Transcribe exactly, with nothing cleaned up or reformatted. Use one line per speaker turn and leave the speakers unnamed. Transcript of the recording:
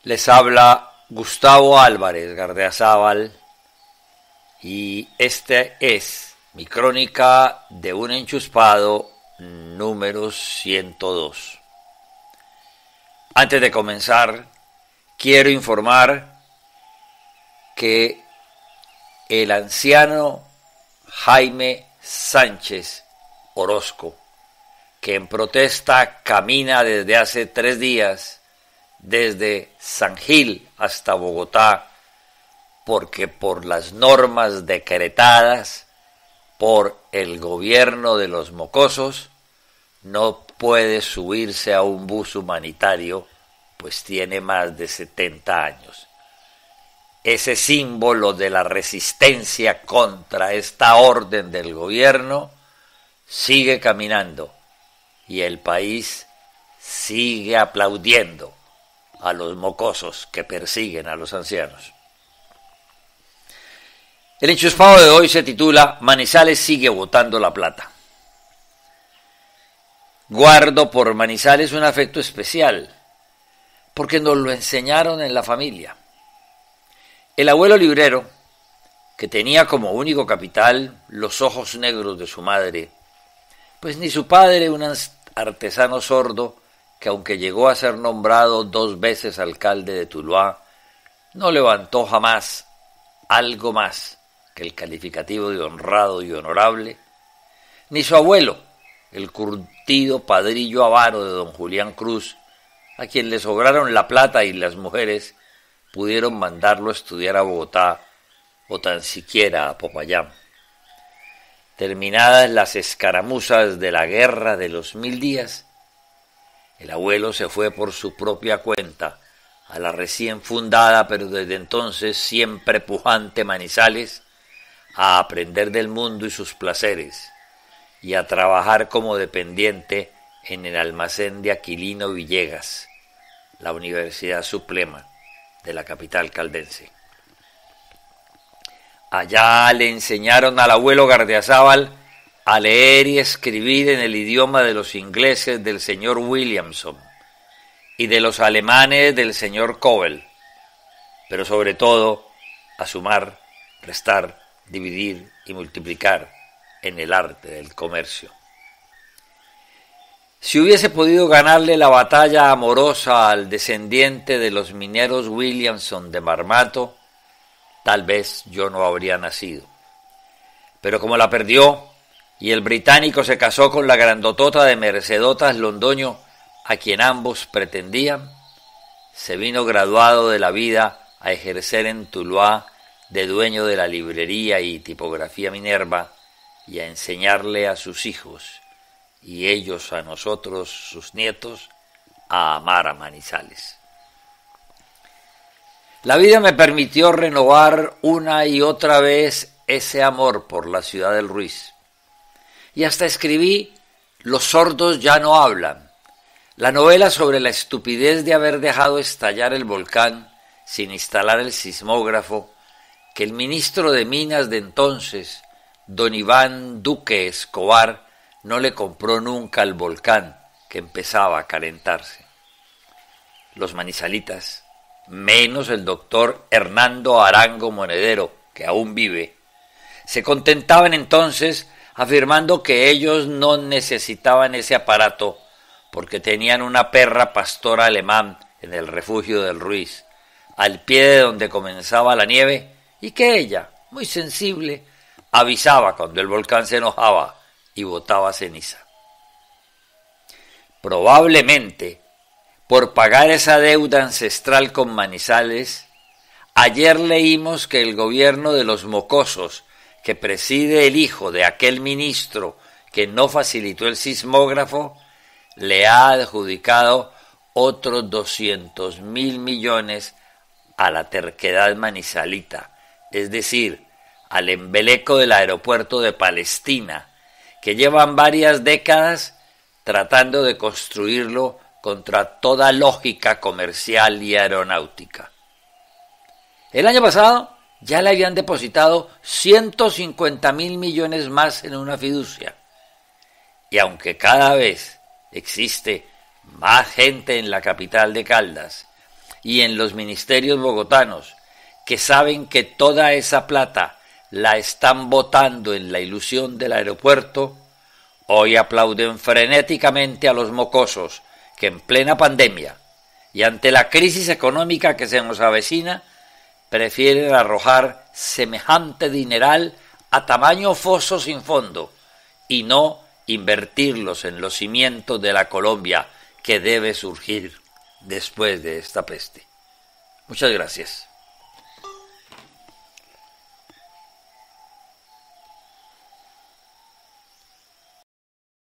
Les habla Gustavo Álvarez Gardeazabal y este es mi crónica de un enchuspado número ciento dos. Antes de comenzar, quiero informar que el anciano Jaime Sánchez Orozco, que en protesta camina desde hace tres días desde San Gil hasta Bogotá, porque por las normas decretadas por el gobierno de los mocosos no puede subirse a un bus humanitario, pues tiene más de setenta años. Ese símbolo de la resistencia contra esta orden del gobierno sigue caminando y el país sigue aplaudiendo a los mocosos que persiguen a los ancianos. El enchuspado de hoy se titula Manizales sigue botando la plata. Guardo por Manizales un afecto especial, porque nos lo enseñaron en la familia. El abuelo librero, que tenía como único capital los ojos negros de su madre, pues ni su padre, un artesano sordo, que aunque llegó a ser nombrado dos veces alcalde de Tuluá, no levantó jamás algo más que el calificativo de honrado y honorable, ni su abuelo, el curtido padrillo avaro de don Julián Cruz, a quien le sobraron la plata y las mujeres, pudieron mandarlo a estudiar a Bogotá o tan siquiera a Popayán. Terminadas las escaramuzas de la guerra de los mil días, el abuelo se fue por su propia cuenta a la recién fundada, pero desde entonces siempre pujante Manizales, a aprender del mundo y sus placeres, y a trabajar como dependiente en el almacén de Aquilino Villegas, la Universidad Suprema de la capital caldense. Allá le enseñaron al abuelo Gardeazabal a leer y escribir en el idioma de los ingleses del señor Williamson y de los alemanes del señor Cobel, pero sobre todo a sumar, restar, dividir y multiplicar en el arte del comercio. Si hubiese podido ganarle la batalla amorosa al descendiente de los mineros Williamson de Marmato, tal vez yo no habría nacido. Pero como la perdió, y el británico se casó con la grandotota de Mercedotas Londoño, a quien ambos pretendían, se vino graduado de la vida a ejercer en Tuluá de dueño de la librería y tipografía Minerva y a enseñarle a sus hijos, y ellos a nosotros, sus nietos, a amar a Manizales. La vida me permitió renovar una y otra vez ese amor por la ciudad del Ruiz. Y hasta escribí Los sordos ya no hablan, la novela sobre la estupidez de haber dejado estallar el volcán sin instalar el sismógrafo que el ministro de Minas de entonces, don Iván Duque Escobar, no le compró nunca al volcán que empezaba a calentarse. Los manizalitas, menos el doctor Hernando Arango Monedero, que aún vive, se contentaban entonces afirmando que ellos no necesitaban ese aparato porque tenían una perra pastora alemán en el refugio del Ruiz, al pie de donde comenzaba la nieve, y que ella, muy sensible, avisaba cuando el volcán se enojaba y botaba ceniza. Probablemente, por pagar esa deuda ancestral con Manizales, ayer leímos que el gobierno de los mocosos, que preside el hijo de aquel ministro que no facilitó el sismógrafo, le ha adjudicado otros doscientos mil millones a la terquedad manizalita, es decir, al embeleco del aeropuerto de Palestina, que llevan varias décadas tratando de construirlo contra toda lógica comercial y aeronáutica. El año pasado ya le habían depositado ciento cincuenta mil millones más en una fiducia. Y aunque cada vez existe más gente en la capital de Caldas y en los ministerios bogotanos, que saben que toda esa plata la están botando en la ilusión del aeropuerto, hoy aplauden frenéticamente a los mocosos que en plena pandemia y ante la crisis económica que se nos avecina, prefieren arrojar semejante dineral a tamaño foso sin fondo y no invertirlos en los cimientos de la Colombia que debe surgir después de esta peste. Muchas gracias.